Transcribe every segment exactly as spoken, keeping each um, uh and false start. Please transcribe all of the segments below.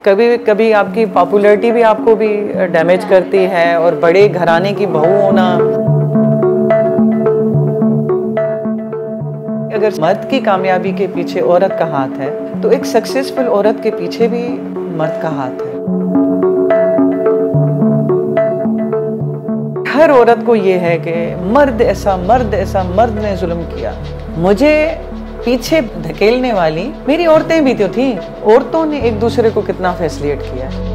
कभी कभी आपकी पॉपुलैरिटी भी आपको भी डैमेज करती है और बड़े घराने की बहू होना। अगर मर्द की कामयाबी के पीछे औरत का हाथ है तो एक सक्सेसफुल औरत के पीछे भी मर्द का हाथ है। हर औरत को ये है कि मर्द ऐसा मर्द ऐसा मर्द ने जुल्म किया। मुझे पीछे धकेलने वाली मेरी औरतें भी तो थी। औरतों ने एक दूसरे को कितना फैसिलिटेट किया है।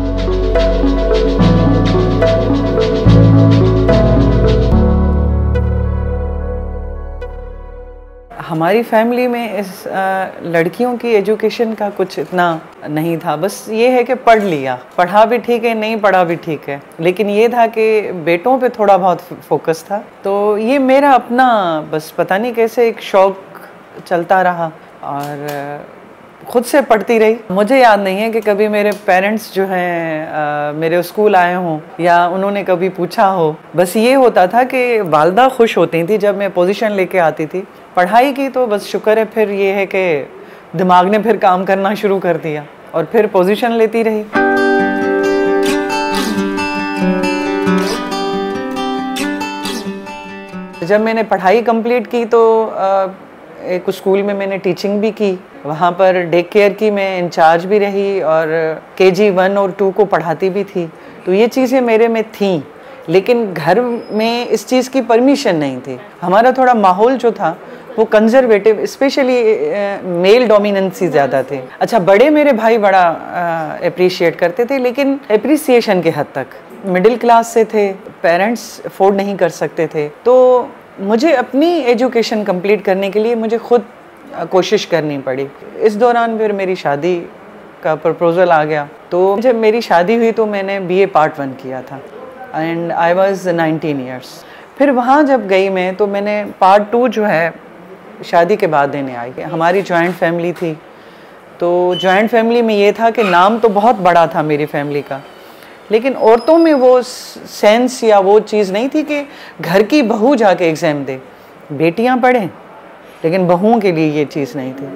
हमारी फैमिली में इस आ, लड़कियों की एजुकेशन का कुछ इतना नहीं था। बस ये है कि पढ़ लिया, पढ़ा भी ठीक है, नहीं पढ़ा भी ठीक है, लेकिन ये था कि बेटों पे थोड़ा बहुत फोकस था। तो ये मेरा अपना बस पता नहीं कैसे एक शौक चलता रहा और खुद से पढ़ती रही। मुझे याद नहीं है कि कभी मेरे पेरेंट्स जो हैं मेरे स्कूल आए हों या उन्होंने कभी पूछा हो। बस ये होता था कि वालदा खुश होती थी जब मैं पोजीशन लेके आती थी पढ़ाई की। तो बस शुक्र है फिर ये है कि दिमाग ने फिर काम करना शुरू कर दिया और फिर पोजीशन लेती रही। जब मैंने पढ़ाई कंप्लीट की तो आ, एक स्कूल में मैंने टीचिंग भी की। वहाँ पर डे केयर की मैं इंचार्ज भी रही और के जी वन और टू को पढ़ाती भी थी। तो ये चीज़ें मेरे में थीं, लेकिन घर में इस चीज़ की परमिशन नहीं थी। हमारा थोड़ा माहौल जो था वो कंजर्वेटिव, स्पेशली मेल डोमिनेंसी ज़्यादा थे। अच्छा, बड़े मेरे भाई बड़ा अप्रिशिएट करते थे, लेकिन अप्रिसिएशन के हद तक। मिडिल क्लास से थे, पेरेंट्स अफोर्ड नहीं कर सकते थे। तो मुझे अपनी एजुकेशन कंप्लीट करने के लिए मुझे खुद कोशिश करनी पड़ी। इस दौरान फिर मेरी शादी का प्रपोज़ल आ गया। तो जब मेरी शादी हुई तो मैंने बी ए पार्ट वन किया था and I was nineteen years. फिर वहाँ जब गई मैं तो मैंने पार्ट टू जो है शादी के बाद देने आई। हमारी जॉइंट फैमिली थी, तो जॉइंट फैमिली में ये था कि नाम तो बहुत बड़ा था मेरी फैमिली का, लेकिन औरतों में वो सेंस या वो चीज़ नहीं थी कि घर की बहू जाके एग्ज़ाम दे। बेटियां पढ़ें, लेकिन बहुओं के लिए ये चीज़ नहीं थी।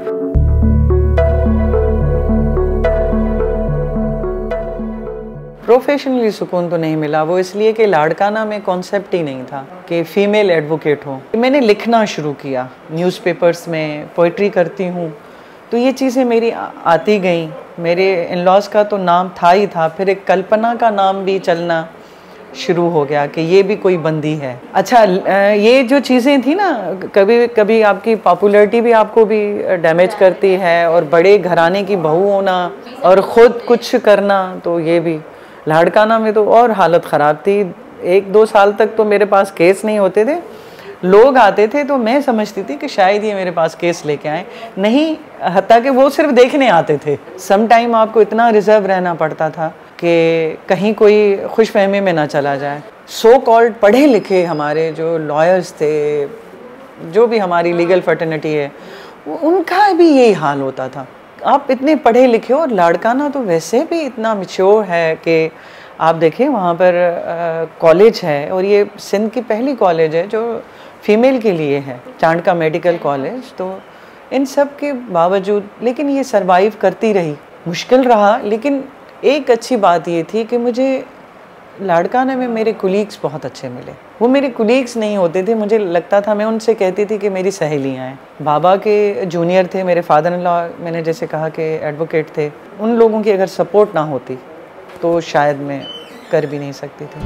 प्रोफेशनली सुकून तो नहीं मिला, वो इसलिए कि लाड़काना में कॉन्सेप्ट ही नहीं था कि फ़ीमेल एडवोकेट हो। मैंने लिखना शुरू किया, न्यूज़पेपर्स में पोइट्री करती हूँ, तो ये चीज़ें मेरी आती गईं। मेरे इन लॉज का तो नाम था ही था, फिर एक कल्पना का नाम भी चलना शुरू हो गया कि ये भी कोई बंदी है। अच्छा, ये जो चीज़ें थी ना, कभी कभी आपकी पॉपुलैरिटी भी आपको भी डैमेज करती है और बड़े घराने की बहू होना और ख़ुद कुछ करना, तो ये भी। लाड़काना में तो और हालत ख़राब थी। एक दो साल तक तो मेरे पास केस नहीं होते थे। लोग आते थे तो मैं समझती थी कि शायद ये मेरे पास केस लेके आए, नहीं, हत्ता कि वो सिर्फ देखने आते थे। सम टाइम आपको इतना रिजर्व रहना पड़ता था कि कहीं कोई खुशफहमी में ना चला जाए। सो कॉल्ड पढ़े लिखे हमारे जो लॉयर्स थे, जो भी हमारी लीगल फर्टर्निटी है, उनका भी यही हाल होता था। आप इतने पढ़े लिखे हो और लाड़काना तो वैसे भी इतना मैच्योर है कि आप देखें वहाँ पर कॉलेज है, और ये सिंध की पहली कॉलेज है जो फीमेल के लिए है, चांडका मेडिकल कॉलेज। तो इन सब के बावजूद लेकिन ये सरवाइव करती रही। मुश्किल रहा, लेकिन एक अच्छी बात ये थी कि मुझे लाड़काना में मेरे कुलीग्स बहुत अच्छे मिले। वो मेरे कुलीग्स नहीं होते थे, मुझे लगता था, मैं उनसे कहती थी कि मेरी सहेलियाँ हैं। बाबा के जूनियर थे मेरे फादर इन लॉ, मैंने जैसे कहा कि एडवोकेट थे। उन लोगों की अगर सपोर्ट ना होती तो शायद मैं कर भी नहीं सकती थी।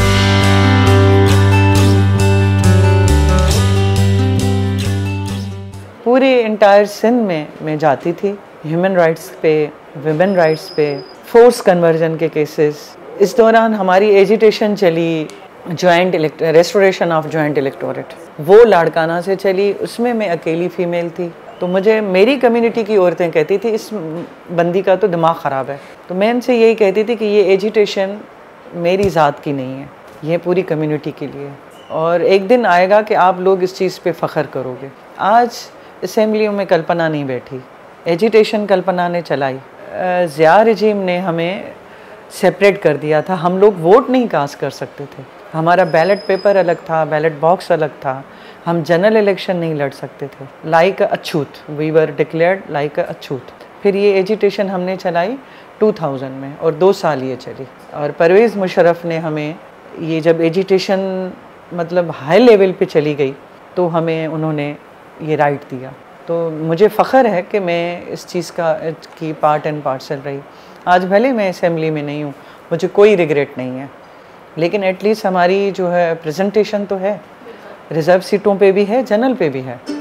पूरे इंटायर सिंध में मैं जाती थी, ह्यूमन राइट्स पे, विमेन राइट्स पे, फोर्स कन्वर्जन के केसेस। इस दौरान हमारी एजिटेशन चली joint elect restoration of joint electorate, वो लाड़काना से चली। उसमें मैं अकेली फ़ीमेल थी, तो मुझे मेरी कम्युनिटी की औरतें कहती थी इस बंदी का तो दिमाग ख़राब है। तो मैं इनसे यही कहती थी कि ये एजिटेशन मेरी ज़ात की नहीं है, ये पूरी कम्युनिटी के लिए, और एक दिन आएगा कि आप लोग इस चीज़ पे फ़ख्र करोगे। आज असेंबलियों में कल्पना नहीं बैठी, एजिटेशन कल्पना ने चलाई। ज़िया रजीम ने हमें सेपरेट कर दिया था, हम लोग वोट नहीं कास्ट कर सकते थे। हमारा बैलेट पेपर अलग था, बैलेट बॉक्स अलग था, हम जनरल इलेक्शन नहीं लड़ सकते थे। लाइक अ अछूत, we were declared like a अछूत। फिर ये एजिटेशन हमने चलाई टू थाउज़ेंड में, और दो साल ये चली। और परवेज़ मुशर्रफ ने हमें ये जब एजिटेशन मतलब हाई लेवल पे चली गई तो हमें उन्होंने ये राइट दिया। तो मुझे फ़ख्र है कि मैं इस चीज़ का की पार्ट एंड पार्सल रही। आज भले मैं असेंबली में नहीं हूँ, मुझे कोई रिग्रेट नहीं है, लेकिन एटलीस्ट हमारी जो है प्रेजेंटेशन तो है, रिज़र्व सीटों पे भी है, जनरल पे भी है।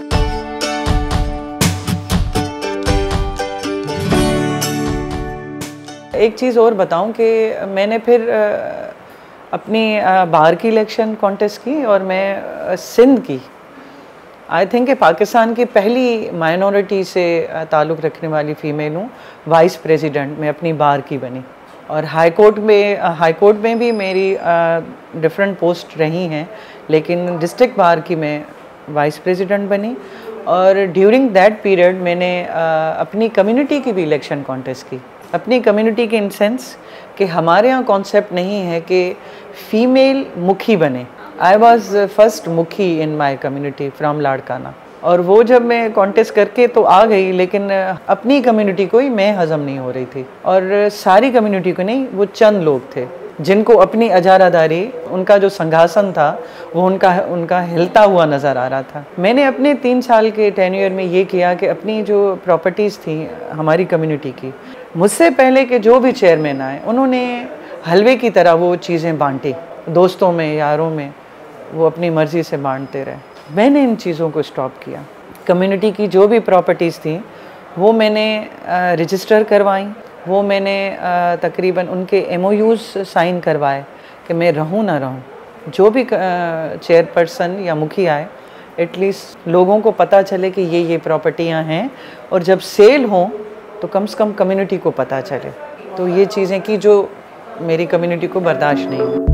एक चीज़ और बताऊं कि मैंने फिर अपनी बाहर की इलेक्शन कॉन्टेस्ट की और मैं सिंध की, आई थिंक कि पाकिस्तान की पहली माइनॉरिटी से ताल्लुक़ रखने वाली फ़ीमेल हूँ वाइस प्रेसिडेंट में अपनी बार की बनी। और हाई कोर्ट में हाई कोर्ट में भी मेरी डिफरेंट पोस्ट रही हैं, लेकिन डिस्ट्रिक्ट बार की मैं वाइस प्रेसिडेंट बनी। और ड्यूरिंग दैट पीरियड मैंने आ, अपनी कम्युनिटी की भी इलेक्शन कॉन्टेस्ट की। अपनी कम्युनिटी के इन सेंस कि हमारे यहाँ कॉन्सेप्ट नहीं है कि फ़ीमेल मुखी बने। आई वॉज फर्स्ट मुखी in my community from Larkana, और वो जब मैं कॉन्टेस्ट करके तो आ गई, लेकिन अपनी कम्युनिटी को ही मैं हज़म नहीं हो रही थी, और सारी कम्युनिटी को नहीं, वो चंद लोग थे जिनको अपनी अजारादारी, उनका जो संघासन था वो उनका उनका हिलता हुआ नज़र आ रहा था। मैंने अपने तीन साल के टेन्योर में ये किया कि अपनी जो प्रॉपर्टीज़ थी हमारी कम्युनिटी की, मुझसे पहले के जो भी चेयरमैन आए उन्होंने हलवे की तरह वो चीज़ें बांटी, दोस्तों में, यारों में, वो अपनी मर्ज़ी से बांटते रहे। मैंने इन चीज़ों को स्टॉप किया। कम्युनिटी की जो भी प्रॉपर्टीज़ थी वो मैंने रजिस्टर करवाई, वो मैंने तकरीबन उनके एमओयूज़ साइन करवाए कि मैं रहूं ना रहूं। जो भी चेयरपर्सन या मुखिया आए, एटलीस्ट लोगों को पता चले कि ये ये प्रॉपर्टियां हैं, और जब सेल हों तो कम से कम कम्युनिटी को पता चले। तो ये चीज़ें की जो मेरी कम्युनिटी को बर्दाश्त नहीं हुई।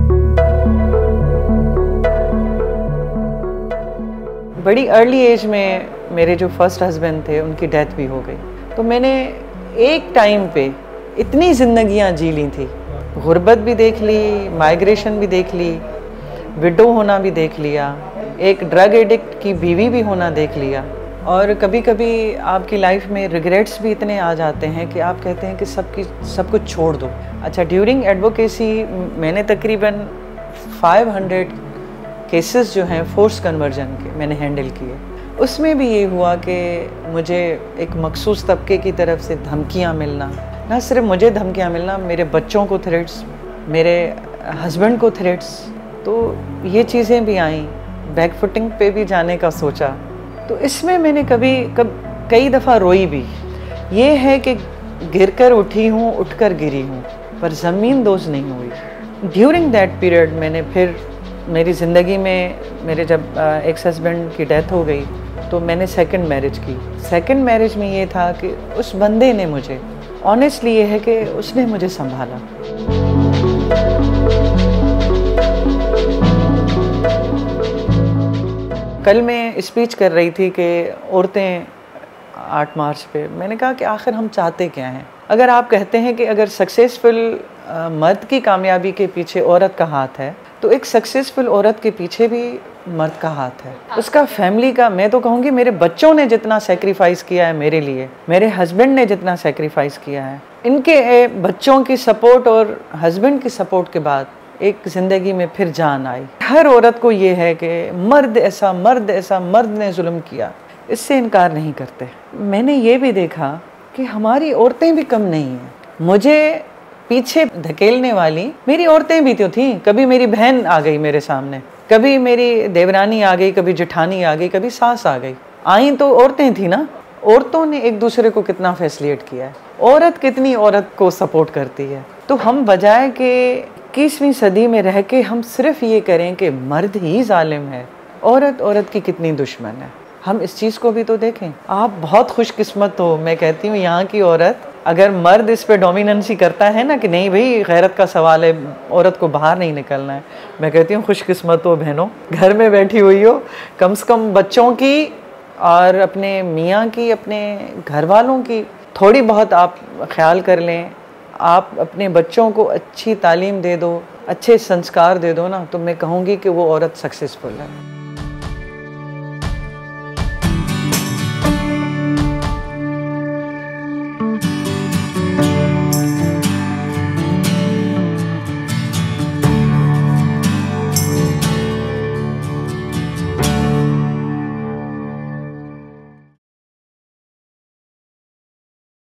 बड़ी अर्ली एज में मेरे जो फर्स्ट हस्बैंड थे उनकी डेथ भी हो गई। तो मैंने एक टाइम पे इतनी ज़िंदगियां जी ली थी, गुर्बत भी देख ली, माइग्रेशन भी देख ली, विडो होना भी देख लिया, एक ड्रग एडिक्ट की बीवी भी होना देख लिया। और कभी कभी आपकी लाइफ में रिग्रेट्स भी इतने आ जाते हैं कि आप कहते हैं कि सब की सब कुछ छोड़ दो। अच्छा, ड्यूरिंग एडवोकेसी मैंने तकरीबन पाँच सौ केसेस जो हैं फोर्स कन्वर्जन के मैंने हैंडल किए। उसमें भी ये हुआ कि मुझे एक मखसूस तबके की तरफ से धमकियां मिलना, ना सिर्फ मुझे धमकियां मिलना, मेरे बच्चों को थ्रेट्स, मेरे हस्बैंड को थ्रेट्स। तो ये चीज़ें भी आईं, बैकफुटिंग पे भी जाने का सोचा। तो इसमें मैंने कभी कब कई दफ़ा रोई भी। ये है कि गिर कर उठी हूँ, उठ कर गिरी हूँ, पर ज़मीन दोज़ नहीं हुई। ड्यूरिंग दैट पीरियड मैंने फिर मेरी ज़िंदगी में, मेरे जब एक्स हस्बैंड की डेथ हो गई तो मैंने सेकंड मैरिज की। सेकंड मैरिज में ये था कि उस बंदे ने मुझे, ऑनेस्टली ये है कि उसने मुझे संभाला। कल मैं स्पीच कर रही थी कि औरतें आठ मार्च पे, मैंने कहा कि आखिर हम चाहते क्या हैं। अगर आप कहते हैं कि अगर सक्सेसफुल मर्द की कामयाबी के पीछे औरत का हाथ है, तो एक सक्सेसफुल औरत के पीछे भी मर्द का हाथ है, उसका फैमिली का। मैं तो कहूँगी मेरे बच्चों ने जितना सेक्रीफाइस किया है मेरे लिए, मेरे हस्बैंड ने जितना सेक्रीफाइस किया है, इनके बच्चों की सपोर्ट और हस्बैंड की सपोर्ट के बाद एक ज़िंदगी में फिर जान आई। हर औरत को ये है कि मर्द ऐसा, मर्द ऐसा, मर्द ने जुल्म किया, इससे इनकार नहीं करते। मैंने ये भी देखा कि हमारी औरतें भी कम नहीं हैं। मुझे पीछे धकेलने वाली मेरी औरतें भी तो थीं। कभी मेरी बहन आ गई मेरे सामने, कभी मेरी देवरानी आ गई, कभी जेठानी आ गई, कभी सास आ गई। आई तो औरतें थी ना। औरतों ने एक दूसरे को कितना फैसिलिटेट किया है, औरत कितनी औरत को सपोर्ट करती है। तो हम बजाय के इक्कीसवीं सदी में रह के हम सिर्फ ये करें कि मर्द ही जालिम है, औरत औरत की कितनी दुश्मन है, हम इस चीज़ को भी तो देखें। आप बहुत खुशकिस्मत हो, मैं कहती हूँ यहाँ की औरत, अगर मर्द इस पे डोमिनेंसी करता है ना कि नहीं भाई गैरत का सवाल है, औरत को बाहर नहीं निकलना है, मैं कहती हूँ खुशकिस्मत हो बहनों, घर में बैठी हुई हो, कम से कम बच्चों की और अपने मियाँ की, अपने घर वालों की थोड़ी बहुत आप ख्याल कर लें। आप अपने बच्चों को अच्छी तालीम दे दो, अच्छे संस्कार दे दो ना, तो मैं कहूँगी कि वो औरत सक्सेसफुल है।